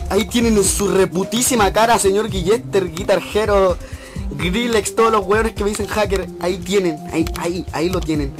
Ahí tienen en su reputísima cara, señor Guillester, Guitar Hero, Grillex, todos los hueones que me dicen hacker. Ahí tienen, ahí lo tienen.